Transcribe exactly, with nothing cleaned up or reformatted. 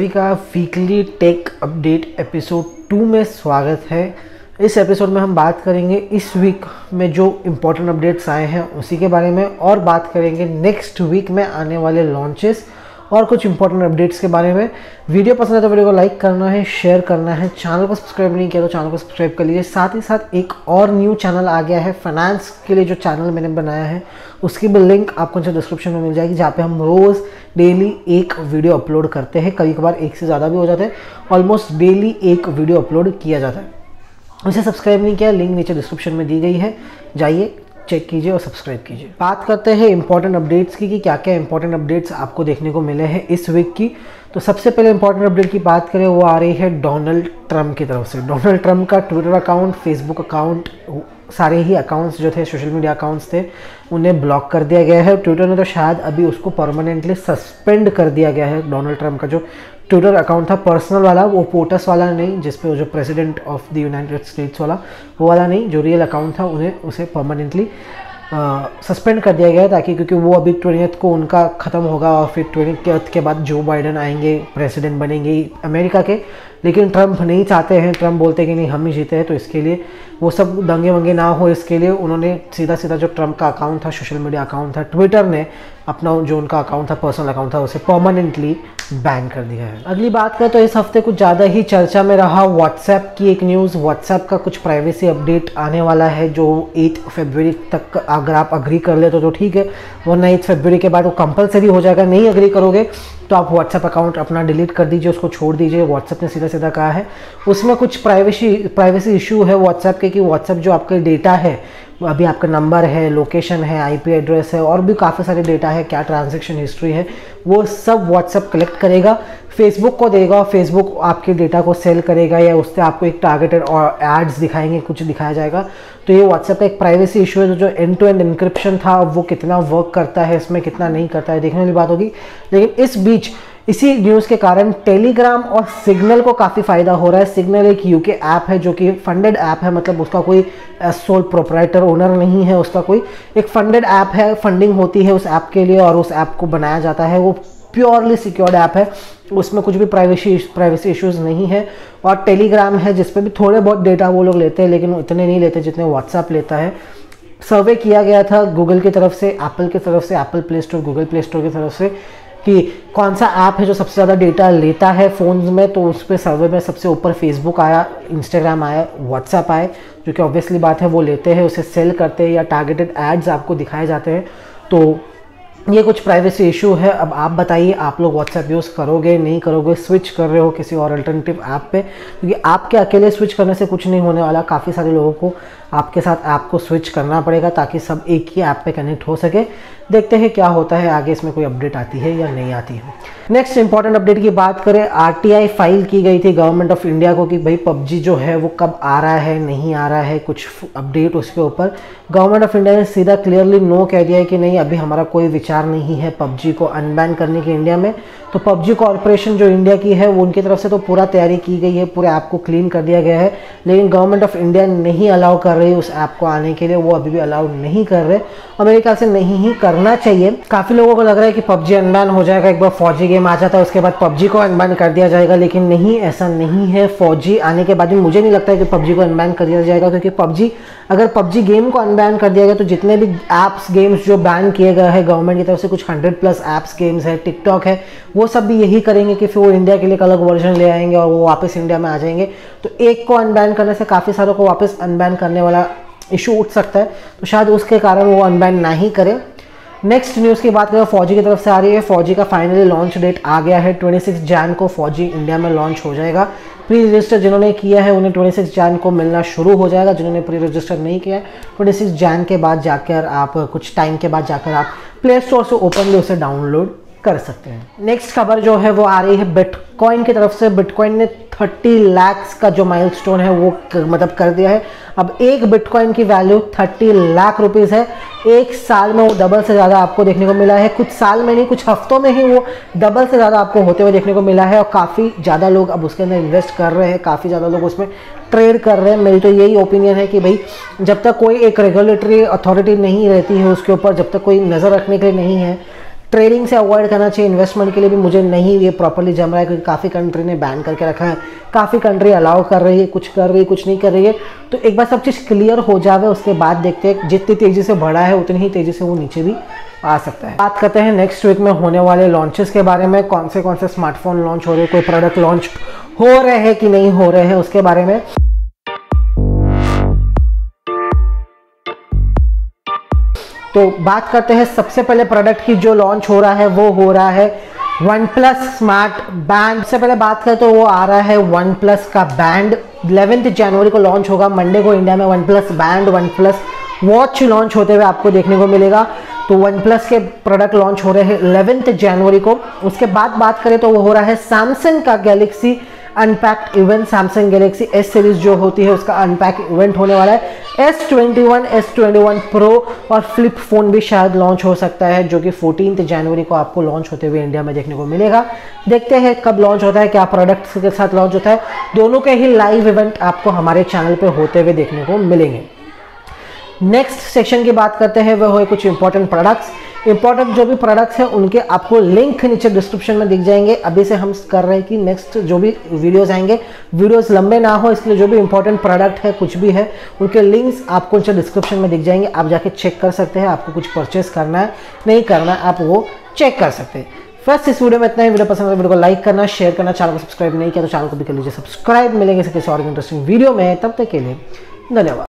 का weekly tech update episode two में स्वागत है। इस एपिसोड में हम बात करेंगे इस वीक में जो इम्पोर्टेंट अपडेट्स आए हैं उसी के बारे में, और बात करेंगे नेक्स्ट वीक में आने वाले लॉन्चेस और कुछ इंपॉर्टेंट अपडेट्स के बारे में। वीडियो पसंद है तो वीडियो को लाइक करना है, शेयर करना है। चैनल को सब्सक्राइब नहीं किया तो चैनल को सब्सक्राइब कर लीजिए। साथ ही साथ एक और न्यू चैनल आ गया है फाइनेंस के लिए, जो चैनल मैंने बनाया है उसकी भी लिंक आपको नीचे डिस्क्रिप्शन में मिल जाएगी, जहाँ पे हम रोज़ डेली एक वीडियो अपलोड करते हैं। कभी कभार एक से ज़्यादा भी हो जाते हैं, ऑलमोस्ट डेली एक वीडियो अपलोड किया जाता है। उसे सब्सक्राइब नहीं किया, लिंक नीचे डिस्क्रिप्शन में दी गई है, जाइए चेक कीजिए और सब्सक्राइब कीजिए। बात करते हैं इंपॉर्टेंट अपडेट्स की कि क्या क्या इंपॉर्टेंट अपडेट्स आपको देखने को मिले हैं इस वीक की। तो सबसे पहले इंपॉर्टेंट अपडेट की बात करें, वो आ रही है डोनाल्ड ट्रंप की तरफ से। डोनाल्ड ट्रंप का ट्विटर अकाउंट, फेसबुक अकाउंट, सारे ही अकाउंट्स जो थे, सोशल मीडिया अकाउंट्स थे, उन्हें ब्लॉक कर दिया गया है। ट्विटर ने तो शायद अभी उसको परमानेंटली सस्पेंड कर दिया गया है। डोनाल्ड ट्रंप का जो ट्विटर अकाउंट था पर्सनल वाला, वो पोटस वाला नहीं, जिसपे जो President of the United States वाला, वो वाला नहीं, जो रियल अकाउंट था, उन्हें उसे परमानेंटली सस्पेंड कर दिया गया है, ताकि क्योंकि वो अभी ट्वेंटियथ को उनका ख़त्म होगा और फिर ट्वेंटियथ के बाद जो बाइडन आएंगे, प्रेसिडेंट बनेंगे अमेरिका के। लेकिन ट्रंप नहीं चाहते हैं, ट्रंप बोलते हैं कि नहीं हम ही जीते हैं, तो इसके लिए वो सब दंगे वंगे ना हो, इसके लिए उन्होंने सीधा सीधा जो ट्रंप का अकाउंट था, सोशल मीडिया अकाउंट था, ट्विटर ने अपना जो उनका अकाउंट था, पर्सनल अकाउंट था, उसे परमानेंटली बैन कर दिया है। अगली बात करें तो इस हफ्ते कुछ ज़्यादा ही चर्चा में रहा व्हाट्सएप की एक न्यूज़। व्हाट्सएप का कुछ प्राइवेसी अपडेट आने वाला है, जो एट फरवरी तक अगर आप अग्री कर ले तो, तो ठीक है, वरना एट फरवरी के बाद वो कंपलसरी हो जाएगा। नहीं अग्री करोगे तो आप व्हाट्सएप अकाउंट अपना डिलीट कर दीजिए, उसको छोड़ दीजिए। व्हाट्सएप ने सीधा सीधा कहा है। उसमें कुछ प्राइवेसी प्राइवेसी इशू है व्हाट्सएप के, कि व्हाट्सएप जो आपके डेटा है, अभी आपका नंबर है, लोकेशन है, आईपी एड्रेस है, और भी काफ़ी सारे डेटा है, क्या ट्रांजैक्शन हिस्ट्री है, वो सब व्हाट्सएप कलेक्ट करेगा, फेसबुक को देगा, फेसबुक आपके डेटा को सेल करेगा, या उससे आपको एक टारगेटेड और एड्स दिखाएंगे, कुछ दिखाया जाएगा। तो ये व्हाट्सएप का एक प्राइवेसी इशू है। जो एंड टू एंड इनक्रिप्शन था, वो कितना वर्क करता है, इसमें कितना नहीं करता है, देखने वाली बात होगी। लेकिन इस बीच इसी न्यूज़ के कारण टेलीग्राम और सिग्नल को काफ़ी फ़ायदा हो रहा है। सिग्नल एक यूके ऐप है, जो कि फंडेड ऐप है, मतलब उसका कोई सोल प्रोप्राइटर ओनर नहीं है, उसका कोई एक फंडेड ऐप है, फंडिंग होती है उस ऐप के लिए और उस ऐप को बनाया जाता है। वो प्योरली सिक्योर्ड ऐप है, उसमें कुछ भी प्राइवेसी प्राइवेसी इश्यूज़ नहीं है। और टेलीग्राम है, जिसपे भी थोड़े बहुत डेटा वो लोग लेते हैं, लेकिन इतने नहीं लेते जितने व्हाट्सएप लेता है। सर्वे किया गया था गूगल की तरफ से, एप्पल की तरफ से, Apple Play Store, Google Play Store की तरफ से, कि कौन सा ऐप है जो सबसे ज़्यादा डेटा लेता है फ़ोन्स में। तो उस पर सर्वे में सबसे ऊपर फेसबुक आया, इंस्टाग्राम आया, व्हाट्सएप आए, जो कि ऑब्वियसली बात है वो लेते हैं, उसे सेल करते हैं, या टारगेटेड एड्स आपको दिखाए जाते हैं। तो ये कुछ प्राइवेसी इशू है। अब आप बताइए, आप लोग व्हाट्सएप यूज़ करोगे, नहीं करोगे, स्विच कर रहे हो किसी और अल्टरनेटिव ऐप पे? क्योंकि आपके अकेले स्विच करने से कुछ नहीं होने वाला, काफ़ी सारे लोगों को आपके साथ ऐप को स्विच करना पड़ेगा, ताकि सब एक ही ऐप पे कनेक्ट हो सके। देखते हैं क्या होता है आगे, इसमें कोई अपडेट आती है या नहीं आती है। नेक्स्ट इंपॉर्टेंट अपडेट की बात करें, आरटीआई फाइल की गई थी गवर्नमेंट ऑफ इंडिया को, कि भाई पबजी जो है वो कब आ रहा है, नहीं आ रहा है, कुछ अपडेट उसके ऊपर। गवर्नमेंट ऑफ इंडिया ने सीधा क्लियरली नो कह दिया है कि नहीं, अभी हमारा कोई विचार नहीं है पबजी को अनबैन करने की इंडिया में। तो पबजी कॉर्पोरेशन जो इंडिया की है, वो उनकी तरफ से तो पूरा तैयारी की गई है, पूरे ऐप को क्लीन कर दिया गया है, लेकिन गवर्नमेंट ऑफ इंडिया नहीं अलाउ कर रही उस ऐप को आने के लिए, वो अभी भी अलाउ नहीं कर रहे। अमेरिका से नहीं ही करना चाहिए। काफ़ी लोगों को लग रहा है कि पबजी अनबैन हो जाएगा, एक बार फौजी गेम आ जाता है उसके बाद पबजी को अनबैन कर दिया जाएगा, लेकिन नहीं, ऐसा नहीं है। फौजी आने के बाद भी मुझे नहीं लगता है कि पबजी को अनबैन कर दिया जाएगा, क्योंकि पबजी अगर पबजी गेम को अनबैन कर दिया गया तो जितने भी ऐप्स गेम्स जो बैन किए गए हैं गवर्नमेंट की तरफ से, कुछ हंड्रेड प्लस ऐप्स गेम्स है, टिकटॉक है, वो सब भी यही करेंगे कि फिर वो इंडिया के लिए एक अलग वर्जन ले आएंगे और वो वापस इंडिया में आ जाएंगे। तो एक को अनबैन करने से काफ़ी सारों को वापस अनबैन करने वाला इशू उठ सकता है, तो शायद उसके कारण वो अनबैन ना ही करें। नेक्स्ट न्यूज़ की बात करें, फौजी की तरफ से आ रही है। फौजी का फाइनली लॉन्च डेट आ गया है, छब्बीस जैन को फौजी इंडिया में लॉन्च हो जाएगा। प्री रजिस्टर जिन्होंने किया है उन्हें छब्बीस जैन को मिलना शुरू हो जाएगा। जिन्होंने प्री रजिस्टर नहीं किया है, छब्बीस जैन के बाद जाकर आप, कुछ टाइम के बाद जाकर आप प्ले स्टोर से ओपनली उसे डाउनलोड कर सकते हैं। नेक्स्ट खबर जो है वो आ रही है बिटकॉइन की तरफ से। बिटकॉइन ने तीस लाख का जो माइलस्टोन है वो मतलब कर दिया है। अब एक बिटकॉइन की वैल्यू तीस लाख रुपीस है। एक साल में वो डबल से ज़्यादा आपको देखने को मिला है, कुछ साल में नहीं, कुछ हफ्तों में ही वो डबल से ज़्यादा आपको होते हुए देखने को मिला है। और काफ़ी ज़्यादा लोग अब उसके अंदर इन्वेस्ट कर रहे हैं, काफ़ी ज़्यादा लोग उसमें ट्रेड कर रहे हैं। मेरी तो यही ओपिनियन है कि भाई जब तक कोई एक रेगुलेटरी अथॉरिटी नहीं रहती है उसके ऊपर, जब तक कोई नज़र रखने के लिए नहीं है, ट्रेडिंग से अवॉइड करना चाहिए। इन्वेस्टमेंट के लिए भी मुझे नहीं ये प्रॉपर्ली जम रहा है, क्योंकि काफ़ी कंट्री ने बैन करके रखा है, काफ़ी कंट्री अलाउ कर रही है, कुछ कर रही है, कुछ नहीं कर रही है। तो एक बार सब चीज़ क्लियर हो जावे उसके बाद देखते हैं। जितनी तेज़ी से बढ़ा है उतनी ही तेज़ी से वो नीचे भी आ सकता है। बात करते हैं नेक्स्ट वीक में होने वाले लॉन्चेस के बारे में, कौन से कौन से स्मार्टफोन लॉन्च हो रहे हैं, कोई प्रोडक्ट लॉन्च हो रहे हैं कि नहीं हो रहे हैं उसके बारे में। तो बात करते हैं सबसे पहले प्रोडक्ट की जो लॉन्च हो रहा है वो हो रहा है वन प्लस स्मार्ट बैंड। सबसे पहले बात करें तो वो आ रहा है वन प्लस का बैंड। ग्यारह जनवरी को लॉन्च होगा, मंडे को इंडिया में OnePlus band, OnePlus watch launch होते हुए आपको देखने को मिलेगा। तो वन प्लस के प्रोडक्ट लॉन्च हो रहे हैं ग्यारह जनवरी को। उसके बाद बात करें तो वो हो रहा है सैमसंग का Galaxy Unpacked event. Samsung Galaxy S series जो होती है उसका अनपैक इवेंट होने वाला है। S twenty one, S twenty one pro और फ्लिप फोन भी शायद लॉन्च हो सकता है, जो कि चौदह जनवरी को आपको लॉन्च होते हुए इंडिया में देखने को मिलेगा। देखते हैं कब लॉन्च होता है, क्या प्रोडक्ट्स के साथ लॉन्च होता है। दोनों के ही लाइव इवेंट आपको हमारे चैनल पे होते हुए देखने को मिलेंगे। नेक्स्ट सेक्शन की बात करते हैं, वह है कुछ इंपॉर्टेंट प्रोडक्ट्स। इंपॉर्टेंट जो भी प्रोडक्ट्स हैं उनके आपको लिंक नीचे डिस्क्रिप्शन में दिख जाएंगे। अभी से हम कर रहे हैं कि नेक्स्ट जो भी वीडियोस आएंगे, वीडियोस लंबे ना हो, इसलिए जो भी इंपॉर्टेंट प्रोडक्ट है कुछ भी है उनके लिंक्स आपको नीचे डिस्क्रिप्शन में दिख जाएंगे। आप जाके चेक कर सकते हैं, आपको कुछ परचेस करना है नहीं करना है आप वो चेक कर सकते हैं। फर्स्ट इस वीडियो में इतना ही। वीडियो पसंद है वीडियो को लाइक करना, शेयर करना, चैनल को सब्सक्राइब नहीं किया तो चैनल को भी कर लीजिए सब्सक्राइब। मिलेंगे किसी और इंटरेस्टिंग वीडियो में, तब तक के लिए धन्यवाद।